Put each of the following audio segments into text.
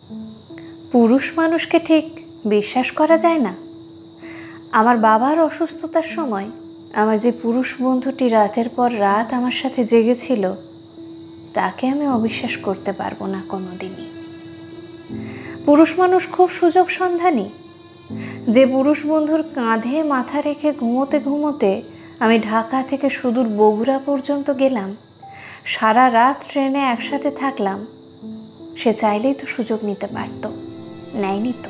পুরুষ মানুষকে ঠিক বিশ্বাস করা যায় না। আমার বাবার অসুস্থতার সময় আমার যে পুরুষ বন্ধুটি রাতের পর রাত আমার সাথে জেগেছিল, তাকে আমি অবিশ্বাস করতে পারবো না কোনোদিনই। পুরুষ মানুষ খুব সুযোগ সন্ধানী। যে পুরুষ বন্ধুর কাঁধে মাথা রেখে ঘুমোতে ঘুমোতে আমি ঢাকা থেকে সুদূর বগুড়া পর্যন্ত গেলাম, সারা রাত ট্রেনে একসাথে থাকলাম, সে চাইলেই তো সুযোগ নিতে পারত, নেয়নি তো।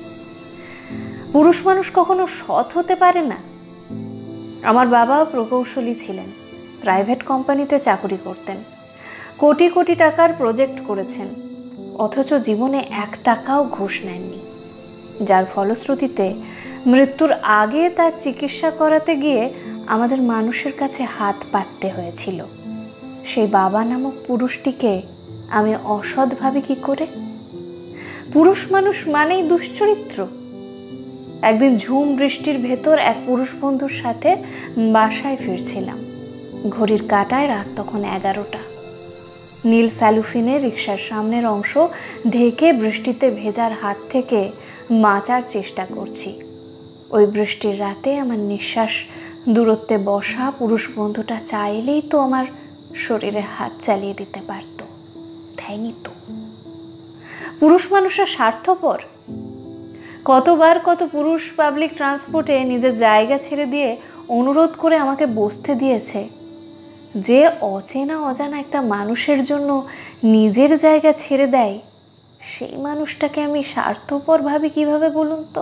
পুরুষ মানুষ কখনো সৎ হতে পারে না। আমার বাবা প্রকৌশলী ছিলেন, প্রাইভেট কোম্পানিতে চাকরি করতেন, কোটি কোটি টাকার প্রজেক্ট করেছেন, অথচ জীবনে 1 টাকাও ঘুষ নেননি, যার ফলশ্রুতিতে মৃত্যুর আগে তার চিকিৎসা করাতে গিয়ে আমাদের মানুষের কাছে হাত পাততে হয়েছিল। সেই বাবা নামক পুরুষটিকে আমি অসৎ ভাবি কি করে? পুরুষ মানুষ মানেই দুশ্চরিত্র। একদিন ঝুম বৃষ্টির ভেতর এক পুরুষ বন্ধুর সাথে বাসায় ফিরছিলাম। ঘড়ির কাঁটায় রাত তখন 11টা। নীল স্যালুফিনে রিকশার সামনের অংশ ঢেকে বৃষ্টিতে ভেজার হাত থেকে বাঁচার চেষ্টা করছি। ওই বৃষ্টির রাতে আমার নিঃশ্বাস দূরত্বে বসা পুরুষ বন্ধুটা চাইলেই তো আমার শরীরে হাত চালিয়ে দিতে পারত, দেয়নি তো। পুরুষ মানুষরা স্বার্থপর। কতবার কত পুরুষ পাবলিক ট্রান্সপোর্টে নিজের জায়গা ছেড়ে দিয়ে অনুরোধ করে আমাকে বসতে দিয়েছে। যে অচেনা অজানা একটা মানুষের জন্য নিজের জায়গা ছেড়ে দেয়, সেই মানুষটাকে আমি স্বার্থপর ভাবি কিভাবে বলুন তো?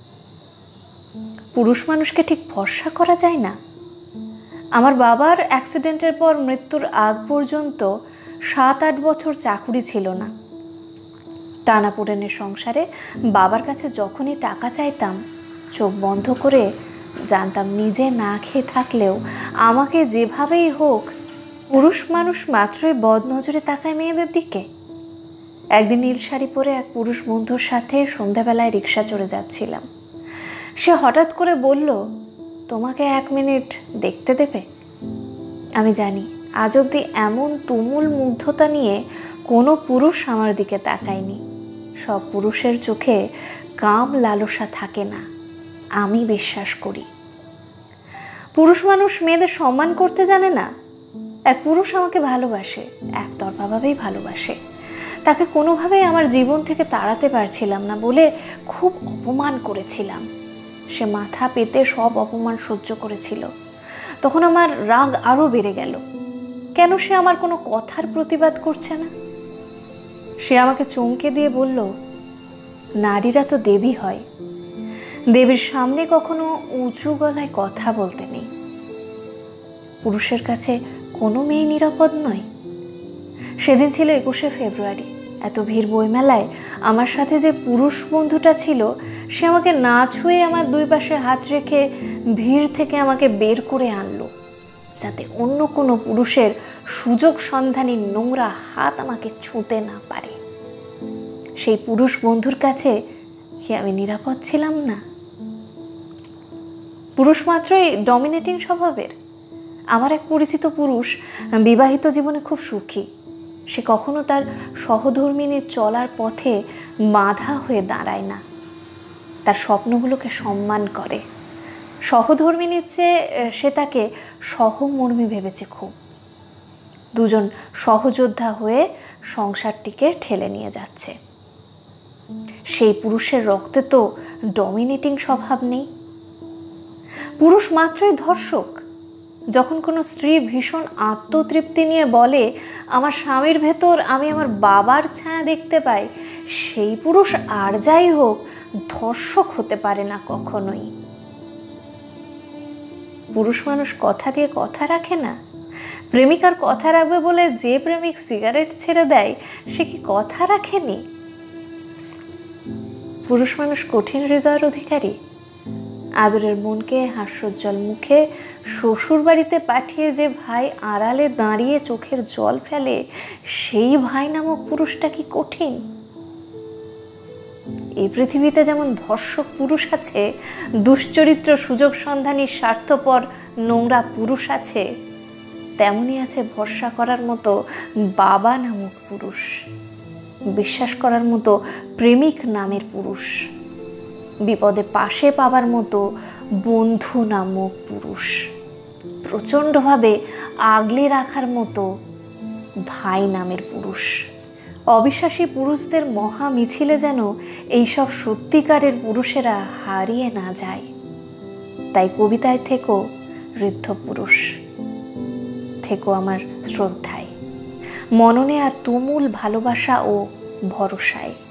পুরুষ মানুষকে ঠিক ভরসা করা যায় না। আমার বাবার অ্যাক্সিডেন্টের পর মৃত্যুর আগ পর্যন্ত 7-8 বছর চাকুরি ছিল না। টানাপোড়েনের সংসারে বাবার কাছে যখনই টাকা চাইতাম, চোখ বন্ধ করে জানতাম নিজে না খেয়ে থাকলেও আমাকে যেভাবেই হোক পুরুষ মানুষ মাত্রই বদনজরে তাকায় মেয়েদের দিকে। একদিন নীল শাড়ি পরে এক পুরুষ বন্ধুর সাথে সন্ধ্যাবেলায় রিক্সা চড়ে যাচ্ছিলাম। সে হঠাৎ করে বলল, তোমাকে 1 মিনিট দেখতে দেবে? আমি জানি আজ অবধি এমন তুমুল মুগ্ধতা নিয়ে কোনো পুরুষ আমার দিকে তাকায়নি। সব পুরুষের চোখে কাম লালসা থাকে না, আমি বিশ্বাস করি। পুরুষ মানুষ মেয়েদের সম্মান করতে জানে না। এক পুরুষ আমাকে ভালোবাসে, একতরফাভাবেই ভালোবাসে। তাকে কোনোভাবেই আমার জীবন থেকে তাড়াতে পারছিলাম না বলে খুব অপমান করেছিলাম। সে মাথা পেতে সব অপমান সহ্য করেছিল। তখন আমার রাগ আরও বেড়ে গেল। কেন সে আমার কোনো কথার প্রতিবাদ করছে না? সে আমাকে চমকে দিয়ে বলল, নারীরা তো দেবী হয়, দেবীর সামনে কখনো উঁচু গলায় কথা বলতে নেই। পুরুষের কাছে কোনো মেয়ে নিরাপদ নয়। সেদিন ছিল 21শে ফেব্রুয়ারি। এত ভিড় বইমেলায় আমার সাথে যে পুরুষ বন্ধুটা ছিল, সে আমাকে না ছুঁয়ে আমার 2 পাশে হাত রেখে ভিড় থেকে আমাকে বের করে আনলো, যাতে অন্য কোনো পুরুষের সুযোগ সন্ধানী নোংরা হাত আমাকে ছুঁতে না পারে। সেই পুরুষ বন্ধুর কাছে কি আমি নিরাপদ ছিলাম না? পুরুষ মাত্রই ডমিনেটিং স্বভাবের। আমার এক পরিচিত পুরুষ বিবাহিত জীবনে খুব সুখী। সে কখনো তার সহধর্মিনীর চলার পথে বাধা হয়ে দাঁড়ায় না, তার স্বপ্নগুলোকে সম্মান করে। সহধর্মিনীর চেয়ে সে তাকে সহমর্মী ভেবেছে খুব। দুজন সহযোদ্ধা হয়ে সংসারটিকে ঠেলে নিয়ে যাচ্ছে। সেই পুরুষের রক্তে তো ডমিনেটিং স্বভাব নেই। পুরুষ মাত্রই ধর্ষক। যখন কোনো স্ত্রী ভীষণ আত্মতৃপ্তি নিয়ে বলে, আমার স্বামীর ভেতর আমি আমার বাবার ছায়া দেখতে পাই, সেই পুরুষ আর যাই হোক ধর্ষক হতে পারে না কখনোই। পুরুষ মানুষ কথা দিয়ে কথা রাখে না। প্রেমিকার কথা রাখবে বলে যে প্রেমিক সিগারেট ছেড়ে দেয়, সে কি কথা রাখেনি? পুরুষ মানুষ কঠিন হৃদয়ের অধিকারী। আদরের বোনকে হাস্যোজ্জ্বল মুখে শ্বশুর বাড়িতে পাঠিয়ে যে ভাই আড়ালে দাঁড়িয়ে চোখের জল ফেলে, সেই ভাই নামক পুরুষটা কি কঠিন? এই পৃথিবীতে যেমন ধর্ষক পুরুষ আছে, দুশ্চরিত্র সুযোগ সন্ধানী স্বার্থপর নোংরা পুরুষ আছে, তেমনি আছে ভরসা করার মতো বাবা নামক পুরুষ। বিশ্বাস করার মতো প্রেমিক নামের পুরুষ, বিপদে পাশে পাবার মতো বন্ধু নামক পুরুষ, প্রচণ্ডভাবে আগলে রাখার মতো ভাই নামের পুরুষ। অবিশ্বাসী পুরুষদের মহা মিছিলে যেন এইসব সত্যিকারের পুরুষেরা হারিয়ে না যায়। তাই কবিতায় থেকো ঋদ্ধ পুরুষ, থেকো আমার শ্রদ্ধায়, মননে আর তুমুল ভালোবাসা ও ভরসায়।